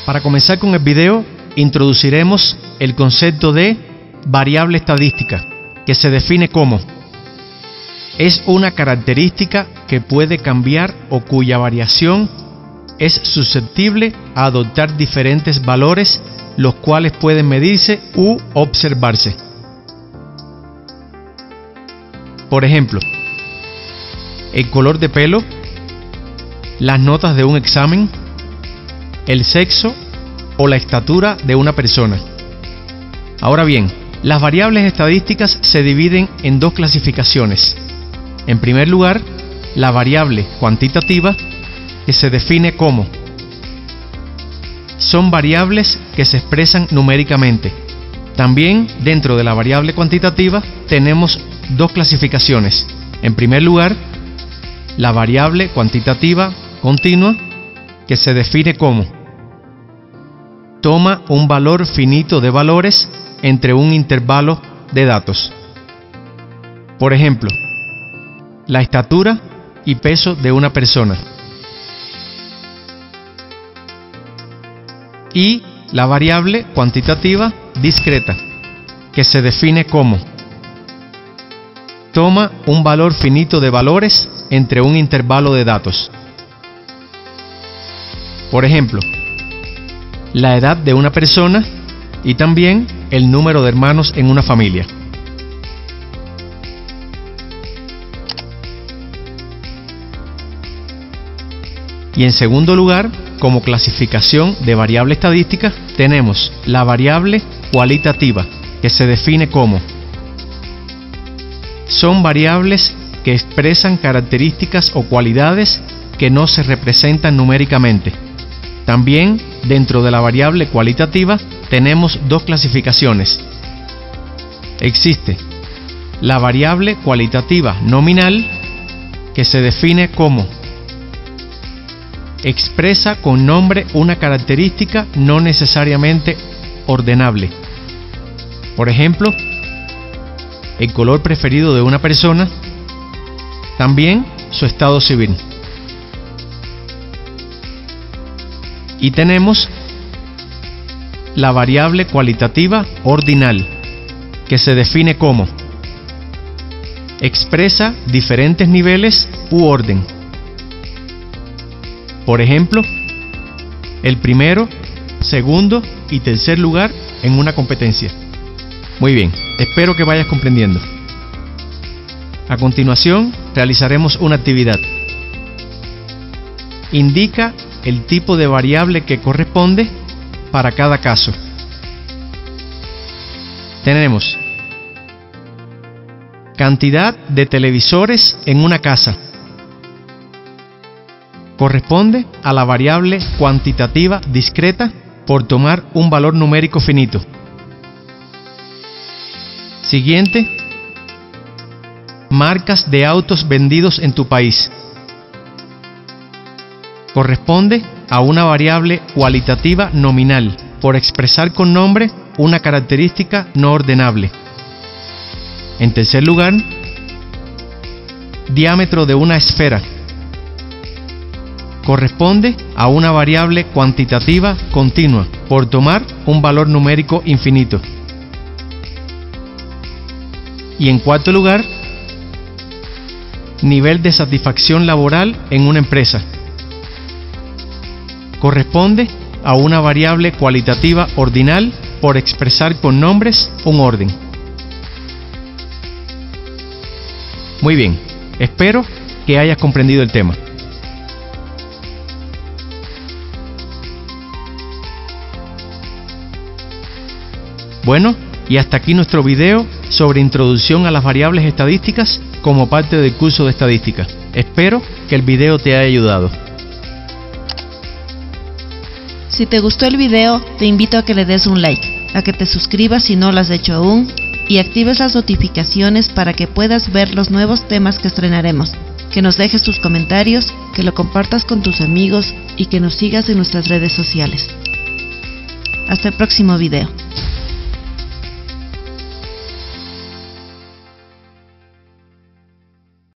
Para comenzar con el video, introduciremos el concepto de variable estadística, que se define como: es una característica que puede cambiar o cuya variación es susceptible a adoptar diferentes valores, los cuales pueden medirse u observarse. Por ejemplo, el color de pelo, las notas de un examen, el sexo o la estatura de una persona. Ahora bien, las variables estadísticas se dividen en dos clasificaciones. En primer lugar, la variable cuantitativa, que se define como: son variables que se expresan numéricamente. También dentro de la variable cuantitativa tenemos dos clasificaciones. En primer lugar, la variable cuantitativa continua, que se define como: toma un valor finito de valores entre un intervalo de datos. Por ejemplo, la estatura y peso de una persona. Y la variable cuantitativa discreta, que se define como: toma un valor finito de valores entre un intervalo de datos. Por ejemplo, la edad de una persona y también el número de hermanos en una familia. Y en segundo lugar, como clasificación de variable estadística, tenemos la variable cualitativa, que se define como: son variables que expresan características o cualidades que no se representan numéricamente. También dentro de la variable cualitativa tenemos dos clasificaciones. Existe la variable cualitativa nominal, que se define como: expresa con nombre una característica no necesariamente ordenable. Por ejemplo, el color preferido de una persona, también su estado civil. Y tenemos la variable cualitativa ordinal, que se define como: expresa diferentes niveles u orden. Por ejemplo, el primero, segundo y tercer lugar en una competencia. Muy bien, espero que vayas comprendiendo. A continuación, realizaremos una actividad. Indica el tipo de variable que corresponde para cada caso. Tenemos cantidad de televisores en una casa. Corresponde a la variable cuantitativa discreta por tomar un valor numérico finito. Siguiente, marcas de autos vendidos en tu país. Corresponde a una variable cualitativa nominal por expresar con nombre una característica no ordenable. En tercer lugar, diámetro de una esfera. Corresponde a una variable cuantitativa continua por tomar un valor numérico infinito. Y en cuarto lugar, nivel de satisfacción laboral en una empresa. Corresponde a una variable cualitativa ordinal por expresar con nombres un orden. Muy bien, espero que hayas comprendido el tema. Bueno, y hasta aquí nuestro video sobre introducción a las variables estadísticas como parte del curso de estadística. Espero que el video te haya ayudado. Si te gustó el video, te invito a que le des un like, a que te suscribas si no lo has hecho aún y actives las notificaciones para que puedas ver los nuevos temas que estrenaremos, que nos dejes tus comentarios, que lo compartas con tus amigos y que nos sigas en nuestras redes sociales. Hasta el próximo video.